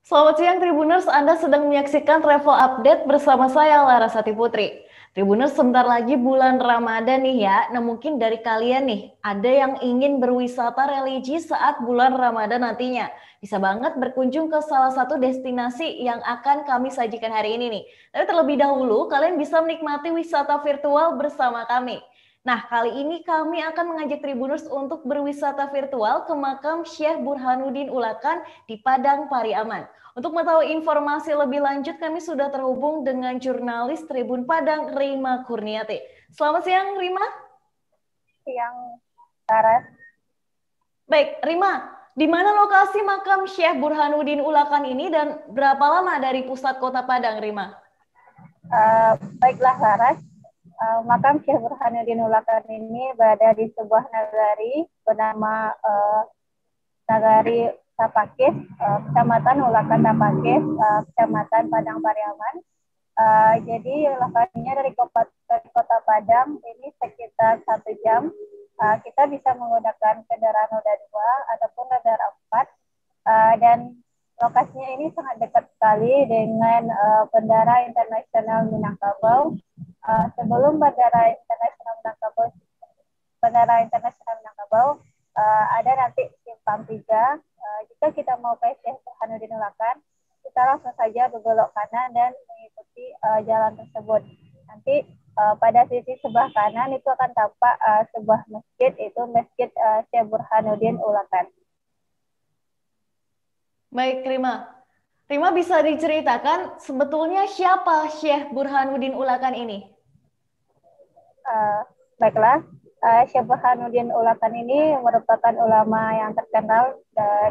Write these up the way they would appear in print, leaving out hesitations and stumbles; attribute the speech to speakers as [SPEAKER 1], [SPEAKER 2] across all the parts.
[SPEAKER 1] Selamat siang Tribuners, Anda sedang menyaksikan Travel Update bersama saya Larasati Putri. Tribuners, sebentar lagi bulan Ramadan nih ya. Nah mungkin dari kalian nih, ada yang ingin berwisata religi saat bulan Ramadan nantinya. Bisa banget berkunjung ke salah satu destinasi yang akan kami sajikan hari ini nih. Tapi terlebih dahulu, kalian bisa menikmati wisata virtual bersama kami. Nah, kali ini kami akan mengajak Tribuners untuk berwisata virtual ke makam Syekh Burhanuddin Ulakan di Padang Pariaman. Untuk mengetahui informasi lebih lanjut, kami sudah terhubung dengan jurnalis Tribun Padang, Rima Kurniati. Selamat siang, Rima.
[SPEAKER 2] Yang Saras.
[SPEAKER 1] Baik, Rima, di mana lokasi makam Syekh Burhanuddin Ulakan ini dan berapa lama dari pusat kota Padang, Rima?
[SPEAKER 2] Baiklah Saras, makam Syekh Burhanuddin Ulakan ini berada di sebuah nagari bernama Nagari Tapakis, Kecamatan Ulakan Tapakis, Kecamatan Padang Pariaman. Jadi lokasinya dari kota Padang ini sekitar 1 jam. Kita bisa menggunakan kendaraan roda 2 ataupun roda 4. Dan lokasinya ini sangat dekat sekali dengan Bandara Internasional Minangkabau. Sebelum Bandara Internasional Minangkabau ada nanti simpang 3. Jika kita mau ke Syekh Burhanuddin Ulakan, kita langsung saja berbelok kanan dan mengikuti jalan tersebut. Nanti pada sisi sebelah kanan itu akan tampak sebuah masjid, itu Masjid Syekh Burhanuddin Ulakan.
[SPEAKER 1] Baik, Rima. Rima bisa diceritakan sebetulnya siapa Syekh Burhanuddin Ulakan ini?
[SPEAKER 2] Baiklah, Syekh Burhanuddin Ulakan ini merupakan ulama yang terkenal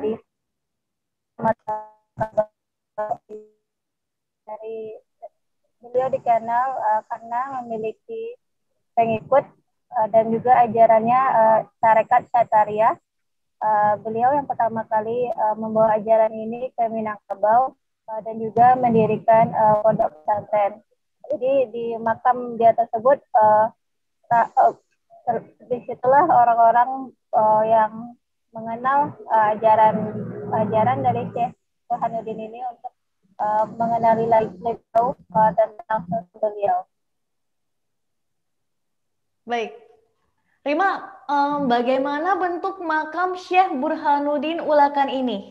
[SPEAKER 2] dari beliau dikenal karena memiliki pengikut dan juga ajarannya tarekat Syatariah. Beliau yang pertama kali membawa ajaran ini ke Minangkabau dan juga mendirikan pondok pesantren. Jadi di makam dia tersebut disitulah orang-orang yang mengenal ajaran dari Syekh Burhanuddin ini untuk mengenali lebih jauh tentang beliau.
[SPEAKER 1] Baik, Rima, bagaimana bentuk makam Syekh Burhanuddin Ulakan ini?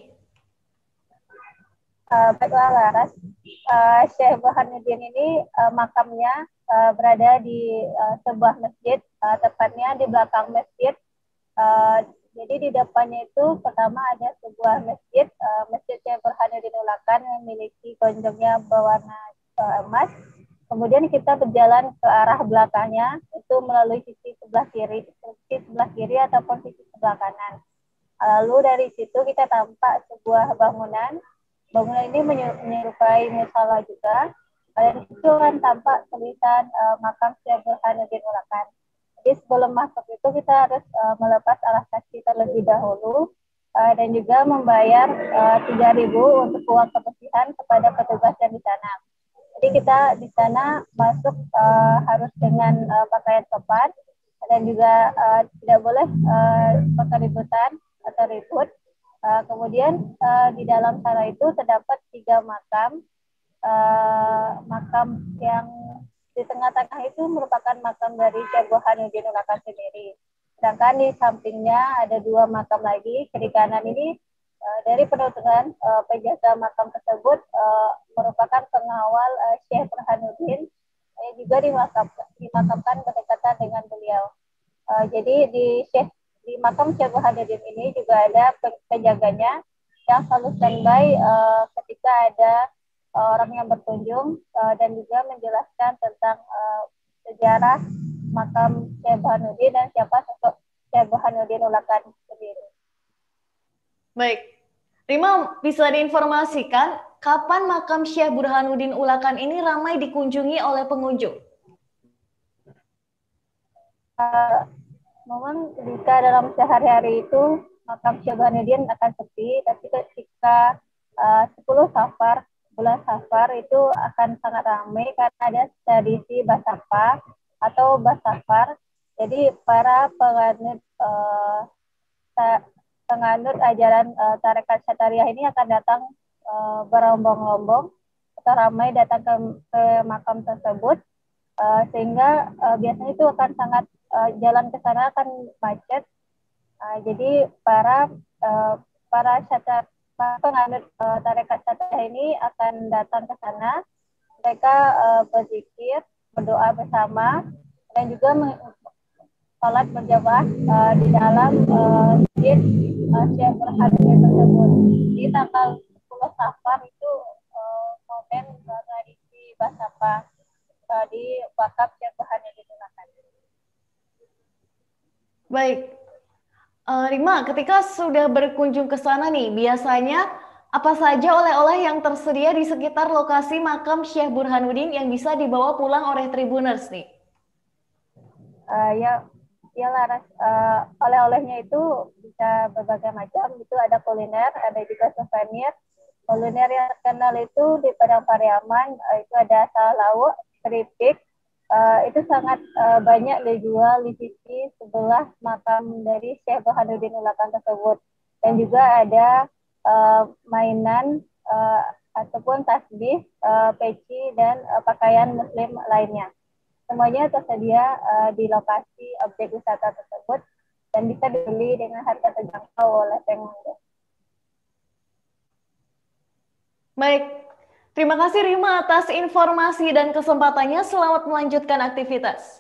[SPEAKER 2] Baiklah Laras, Syekh Burhanuddin ini makamnya berada di sebuah masjid, tepatnya di belakang masjid. Jadi di depannya itu pertama ada sebuah masjid, Masjid Syekh Burhanuddin Ulakan yang memiliki gonjongnya berwarna emas. Kemudian kita berjalan ke arah belakangnya itu melalui sisi sebelah kiri ataupun sisi sebelah kanan. Lalu dari situ kita tampak sebuah bangunan. Bangunan ini menyerupai musola juga. Dan di situ kan tampak tulisan makam Syekh Burhanuddin Ulakan. Jadi sebelum masuk itu kita harus melepas alas kaki terlebih dahulu dan juga membayar 3.000 untuk uang kebersihan kepada petugas yang di sana. Jadi kita di sana masuk harus dengan pakaian sopan dan juga tidak boleh keributan atau ribut. Kemudian di dalam sana itu terdapat 3 makam. Makam yang di tengah-tengah itu merupakan makam dari Syekh Burhanuddin Ulakan sendiri. Sedangkan di sampingnya ada 2 makam lagi. Kiri kanan ini dari penuturan penjaga makam tersebut merupakan pengawal Syekh Burhanuddin yang juga dimakamkan berdekatan dengan beliau. Jadi di makam Syekh Burhanuddin ini juga ada penjaganya yang selalu standby ketika ada orang yang berkunjung dan juga menjelaskan tentang sejarah makam Syekh Burhanuddin dan siapa sosok Syekh Burhanuddin Ulakan sendiri.
[SPEAKER 1] Baik, Rima bisa diinformasikan kapan makam Syekh Burhanuddin Ulakan ini ramai dikunjungi oleh pengunjung?
[SPEAKER 2] Memang jika dalam sehari-hari itu makam Syekh Burhanuddin akan sepi, tapi ketika 10 Safar, bulan Safar itu akan sangat ramai karena ada tradisi Basapa atau Basafar. Jadi para penganut ajaran tarekat Syatariah ini akan datang berombong-ombong atau ramai datang ke makam tersebut, sehingga biasanya itu akan sangat jalan ke sana akan macet. Jadi para penganut tarekat syariah ini akan datang ke sana. Mereka berzikir, berdoa bersama, dan juga sholat berjamaah di dalam masjid Syekh Burhanuddin tersebut. Di tanggal 10 Safar itu momen tradisi Basapa di wakaf Syekh Burhanuddin.
[SPEAKER 1] Baik, Rima, ketika sudah berkunjung ke sana nih, biasanya apa saja oleh-oleh yang tersedia di sekitar lokasi makam Syekh Burhanuddin yang bisa dibawa pulang oleh Tribuners nih?
[SPEAKER 2] Ya Laras, oleh-olehnya itu bisa berbagai macam. Itu ada kuliner, ada juga souvenir. Kuliner yang terkenal itu di Padang Pariaman, itu ada asal lauk, keripik. Itu sangat banyak dijual di sisi sebelah makam dari Syekh Burhanuddin Ulakan tersebut. Dan juga ada mainan ataupun tasbih, peci, dan pakaian muslim lainnya. Semuanya tersedia di lokasi objek wisata tersebut dan bisa dibeli dengan harga terjangkau oleh pengunjung.
[SPEAKER 1] Baik, terima kasih Rima atas informasi dan kesempatannya. Selamat melanjutkan aktivitas.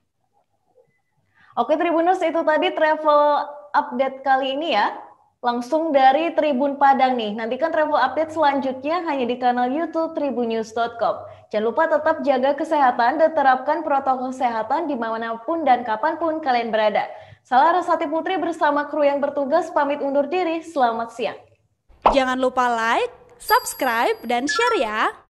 [SPEAKER 1] Oke Tribuners, itu tadi travel update kali ini ya. Langsung dari Tribun Padang nih. Nantikan travel update selanjutnya hanya di kanal YouTube tribunnews.com. Jangan lupa tetap jaga kesehatan dan terapkan protokol kesehatan dimanapun dan kapanpun kalian berada. Saya Larasati Putri bersama kru yang bertugas pamit undur diri. Selamat siang.
[SPEAKER 3] Jangan lupa like, subscribe, dan share ya.